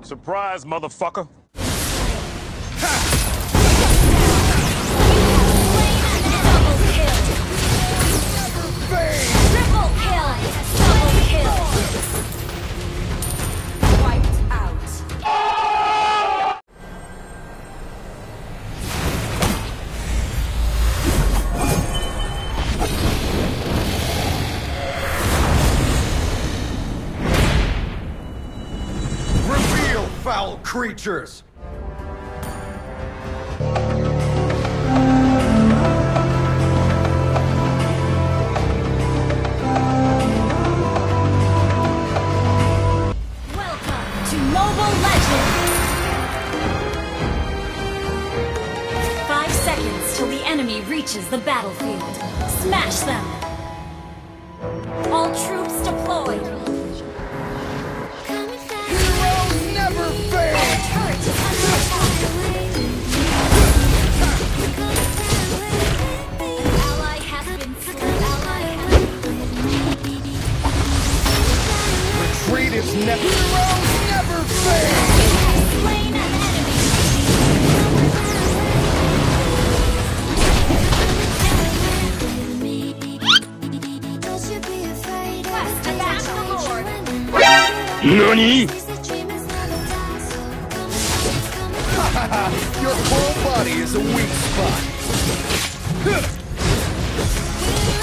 Surprise, motherfucker. Triple kill! Double kill! Wiped out. Reveal, foul creatures! Welcome to Mobile Legends! 5 seconds till the enemy reaches the battlefield. Smash them! All troops deployed! Heroes never fail! Turret is under attack! Ally has been slain. Retreat is never... Heroes never fail! Slain an enemy! Quest attack the Lord! NANI?! Your whole body is a weak spot!